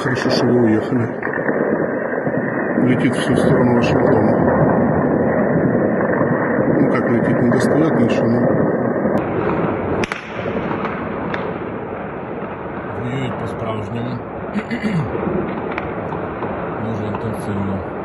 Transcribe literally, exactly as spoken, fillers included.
Хорошо, что вы уехали. Летит все в сторону Вашингтона. Ну как летит, не достает ничего, но... Воюють по-справжньому. Дуже інтенсивно.